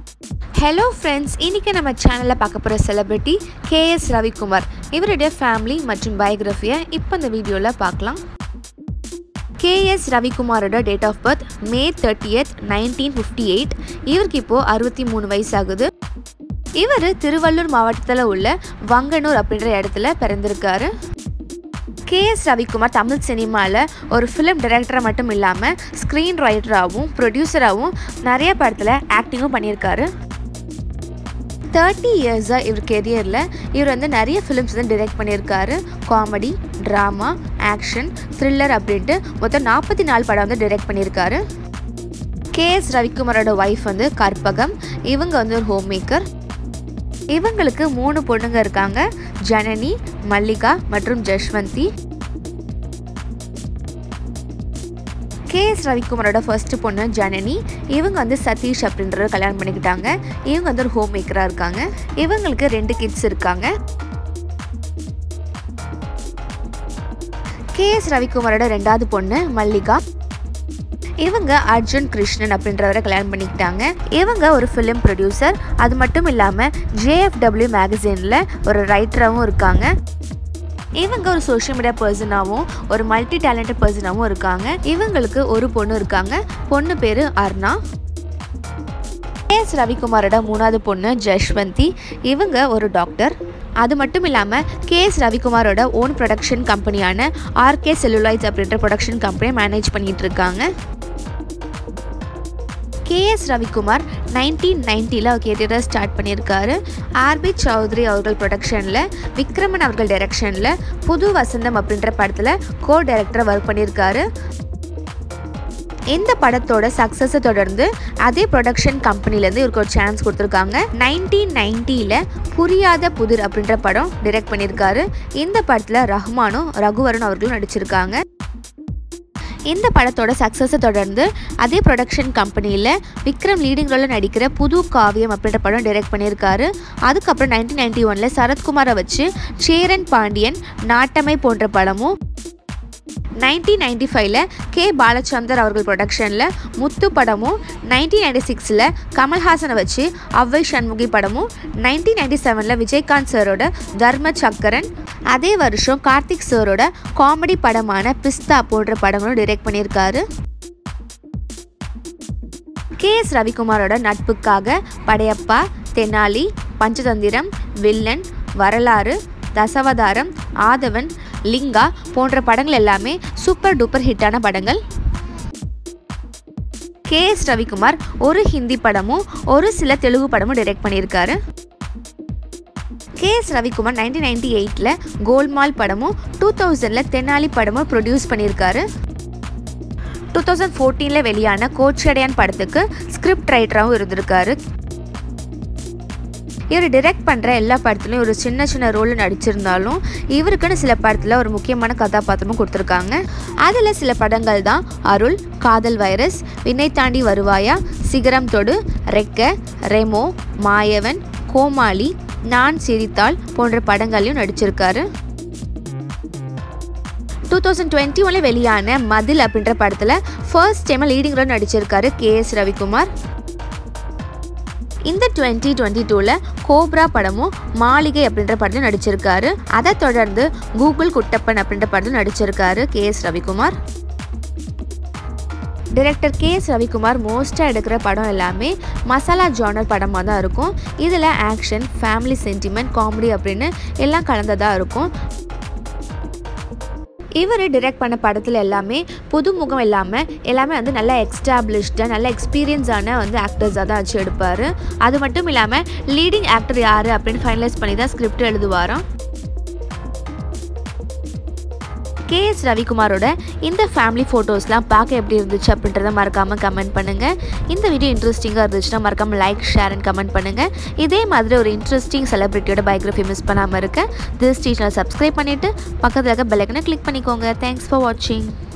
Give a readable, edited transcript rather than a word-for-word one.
Hello friends, இன்னைக்கு நம்ம சேனல்ல பார்க்க போற செலிபிரிட்டி KS Ravikumar. இவருடைய ஃபேமிலி மற்றும் பயோகிராஃபியை இப்போ இந்த வீடியோல பார்க்கலாம். KS Ravikumaரோட date of birth May 30th 1958. இவருக்கு இப்போ 63 வயசு ஆகுது. இவர் திருவள்ளூர் மாவட்டத்தில் உள்ள வங்கனூர் அப்படின்ற இடத்துல பிறந்திருக்காரு. KS Ravikumar தமிழ் சினிமாவில் ஒரு ஃபிலிம் டைரக்டராக மட்டும் இல்லாமல் ஸ்க்ரீன் ரைட்டராகவும் ப்ரொடியூசராகவும் நிறைய படத்தில் ஆக்டிங்கும் பண்ணியிருக்காரு. 30 இயர்ஸாக இவர் கெரியரில் இவர் நிறைய ஃபிலிம்ஸ் டைரக்ட் பண்ணியிருக்காரு. காமெடி, ட்ராமா, ஆக்ஷன், த்ரில்லர் அப்படின்ட்டு மொத்தம் 44 படம் டைரக்ட் பண்ணியிருக்காரு. KS Ravikumaரோட ஒய்ஃப் கற்பகம். இவங்க ஒரு ஹோம் மேக்கர். இவங்களுக்கு 3 பொண்ணுங்க இருக்காங்க, ஜனனி, மல்லிகா மற்றும் ஜஷ்வந்தி. KS Ravikumaரோட ஃபர்ஸ்ட் பொண்ணு ஜனனி. இவங்க சதீஷ் அப்படின்ற கல்யாணம் பண்ணிக்கிட்டாங்க. இவங்க ஒரு ஹோம் மேக்கராக இருக்காங்க. இவங்களுக்கு 2 கிட்ஸ் இருக்காங்க. KS Ravikumaரோட 2வது பொண்ணு மல்லிகா. இவங்க அர்ஜுன் கிருஷ்ணன் அப்படின்றவரை கல்யாணம் பண்ணிக்கிட்டாங்க. இவங்க ஒரு ஃபிலிம் ப்ரொடியூசர். அது மட்டும் இல்லாமல் JFW மேகசினில் ஒரு ரைட்டராகவும் இருக்காங்க. இவங்க ஒரு சோஷியல் மீடியா பர்சனாகவும் ஒரு மல்டி டேலண்டட் பர்சனாகவும் இருக்காங்க. இவங்களுக்கு ஒரு பொண்ணு இருக்காங்க. பொண்ணு பேர் அர்ணா. KS Ravikumaரோட 3வது பொண்ணு ஜஷ்வந்தி. இவங்க ஒரு டாக்டர். அது மட்டும் இல்லாமல் KS Ravikumaரோட ஓன் ப்ரொடக்ஷன் கம்பெனியான RK செல்லுலாய்ட்ஸ் அப்படின்ற ப்ரொடக்ஷன் கம்பெனியை மேனேஜ் பண்ணிகிட்டு இருக்காங்க. KS Ravikumar 1990 கெரியரை ஸ்டார்ட் பண்ணியிருக்காரு. RB சௌத்ரி அவர்கள் ப்ரொடக்ஷனில், விக்ரமன் அவர்கள் டைரக்ஷனில் புது வசந்தம் அப்படின்ற படத்தில் கோ டைரக்டராக ஒர்க் பண்ணியிருக்காரு. இந்த படத்தோட சக்ஸஸை தொடர்ந்து அதே ப்ரொடக்ஷன் கம்பெனிலேருந்து இவருக்கு ஒரு சான்ஸ் கொடுத்துருக்காங்க. 1990 புரியாத புதிர் அப்படின்ற படம் டைரக்ட் பண்ணியிருக்காரு. இந்த படத்தில் ரஹ்மானும் ரகுவரன் அவர்களும் நடிச்சிருக்காங்க. இந்த படத்தோட சக்ஸஸை தொடர்ந்து அதே ப்ரொடக்ஷன் கம்பெனியில் விக்ரம் லீடிங் ரோலில் நடிக்கிற புது காவியம் அப்படின்ற படம் டைரக்ட் பண்ணியிருக்காரு. அதுக்கப்புறம் 1991 சரத்குமாரை வச்சு சேரன் பாண்டியன், நாட்டமை போன்ற படமும், 1995 K பாலச்சந்தர் அவர்கள் ப்ரொடக்ஷனில் முத்து படமும், 1996 கமல்ஹாசனை வச்சு அவ்வை சண்முகி படமும், 1997 விஜயகாந்த் சரோட தர்ம சக்கரன், அதே வருஷம் கார்த்திக் சரோட காமெடி படமான பிஸ்தா போன்ற படங்களும் டைரக்ட் பண்ணியிருக்காரு. KS Ravikumaரோட நட்புக்காக படையப்பா, தெனாலி, பஞ்சதந்திரம், வில்லன், வரலாறு, தசவதாரம், ஆதவன், லிங்கா போன்ற படங்கள் எல்லாமே சூப்பர் டூப்பர் ஹிட்டான படங்கள். KS Ravikumar ஒரு ஹிந்தி படமும் ஒரு சில தெலுங்கு படமும் டைரக்ட் பண்ணியிருக்காரு. KS Ravikumar 1998 கோல்மால் படமும் 2000 தெனாலி படமும் ப்ரொடியூஸ் பண்ணியிருக்காரு. 2014 வெளியான கோச்சடையான் படத்துக்கு ஸ்கிரிப்ட் ரைட்டராகவும் இருந்திருக்காரு. இவர் டைரக்ட் பண்ணுற எல்லா படத்துலையும் ஒரு சின்ன சின்ன ரோல் நடிச்சிருந்தாலும் இவருக்குன்னு சில படத்தில் ஒரு முக்கியமான கதாபாத்திரமும் கொடுத்துருக்காங்க. அதில் சில படங்கள் தான் அருள், காதல் வைரஸ், விண்ணை தாண்டி வருவாயா, சிகரம் தொடு, ரெக்க, ரெமோ, மாயவன், கோமாளி, நான் சிரித்தாள் போன்ற படங்களையும் நடிச்சிருக்காரு. 2021 வெளியான மதில் அப்படின்ற படத்தில் ஃபர்ஸ்ட் டைம் லீடிங் ரோல் நடிச்சிருக்காரு KS Ravikumar. இந்த 2022 கோப்ரா படமும் மாளிகை அப்படின்ற படத்தில் நடிச்சிருக்காரு. அதை தொடர்ந்து கூகுள் குட்டப்பன் அப்படின்ற படத்தில் நடிச்சிருக்காரு KS Ravikumar. Director KS Ravikumar மோஸ்ட்டாக எடுக்கிற படம் எல்லாமே மசாலா ஜானர் படமாக தான் இருக்கும். இதில் ஆக்ஷன், ஃபேமிலி சென்டிமெண்ட், காமெடி அப்படின்னு எல்லாம் கலந்ததாக இருக்கும். இவர் டைரக்ட் பண்ண படத்தில் எல்லாமே புதுமுகம் எல்லாமே நல்லா எக்ஸ்டாப்ளிஷ்டாக நல்ல எக்ஸ்பீரியன்ஸான ஆக்டர்ஸாக தான் வச்சு எடுப்பார். அது மட்டும் இல்லாமல் லீடிங் ஆக்டர் யார் அப்படின்னு ஃபைனலைஸ் பண்ணி தான் ஸ்கிரிப்ட் எழுதுவாராம். KS Ravikumaரோட இந்த ஃபேமிலி ஃபோட்டோஸ்லாம் பார்க்க எப்படி இருந்துச்சு அப்படின்றத மறக்காமல் கமெண்ட் பண்ணுங்கள். இந்த வீடியோ இன்ட்ரெஸ்டிங்காக இருந்துச்சுன்னா மறக்காமல் லைக், ஷேர் அண்ட் கமெண்ட் பண்ணுங்கள். இதே மாதிரி ஒரு இன்ட்ரெஸ்டிங் செலிபிரிட்டியோட பயோகிராஃபி மிஸ் பண்ணாமல் இருக்க திஸ் சேனலை சப்ஸ்கிரைப் பண்ணிவிட்டு பக்கத்தில் இருக்க பெல் ஐக்கனை கிளிக் பண்ணிக்கோங்க. தேங்க்ஸ் ஃபார் வாட்சிங்.